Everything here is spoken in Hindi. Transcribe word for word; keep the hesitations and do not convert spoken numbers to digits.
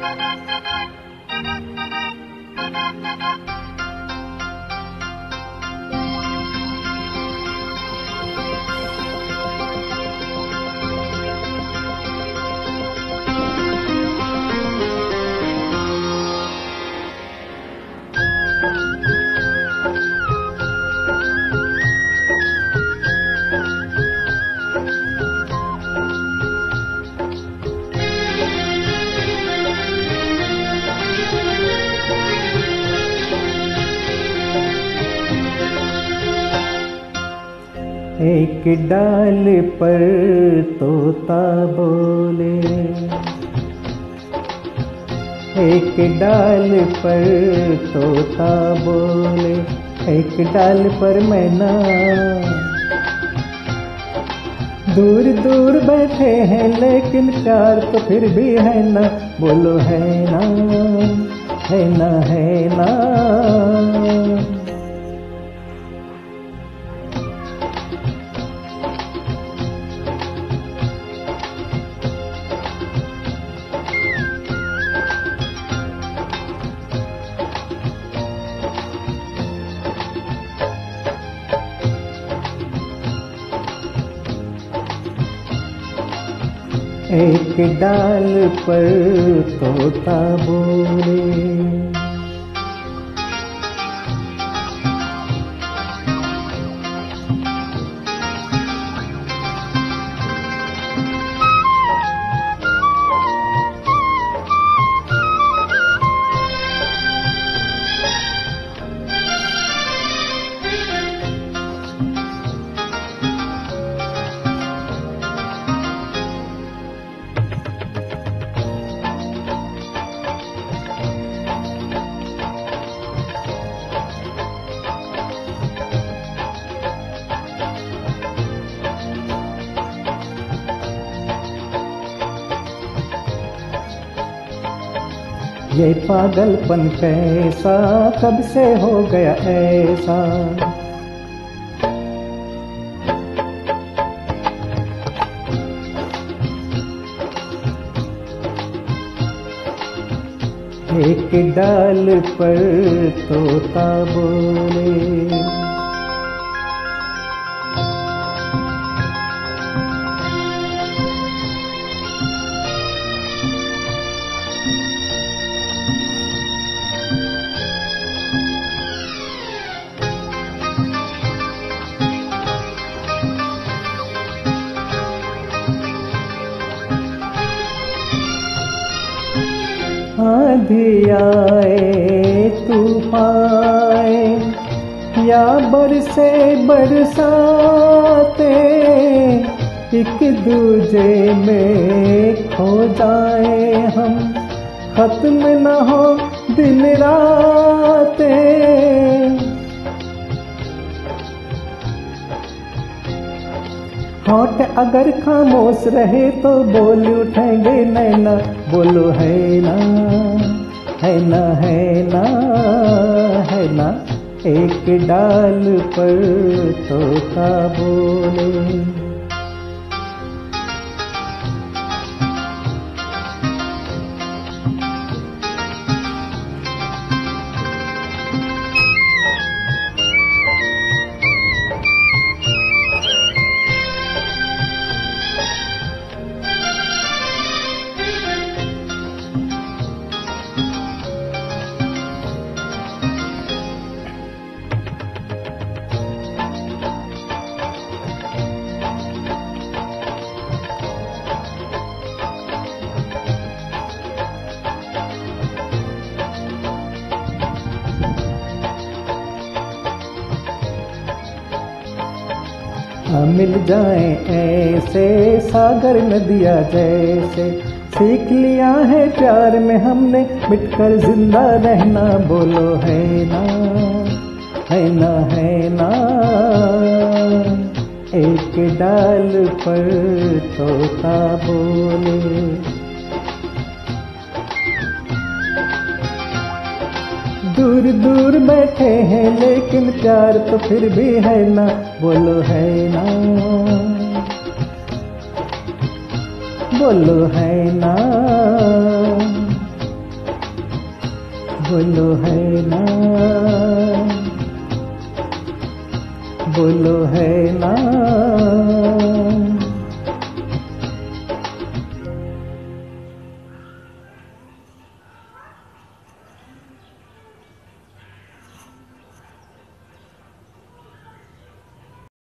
एक डाल पर तोता बोले, एक डाल पर तोता बोले, एक डाल पर मैना। दूर दूर बैठे हैं लेकिन प्यार तो फिर भी है ना, बोलो है ना, है ना, है ना। एक डाल पर तोता बोले, ये पागलपन कैसा कब से हो गया ऐसा। एक डाल पर तोता बोले, आंधी आए तूफान या बरसे बरसाते, एक दूजे में खो जाए हम, खत्म न हो दिन रातें। होठ अगर खामोश रहे तो बोल उठेंगे नैना, बोलो है ना, है ना, है ना, है ना। एक डाल पर तोता बोले, मिल जाए ऐसे सागर नदिया जैसे, सीख लिया है प्यार में हमने मिटकर जिंदा रहना, बोलो है ना, है ना, है ना। एक डाल पर तोता बोले, दूर दूर बैठे हैं लेकिन प्यार तो फिर भी है ना, बोलो है ना, बोलो है ना। बोलो है ना, बोलो है ना।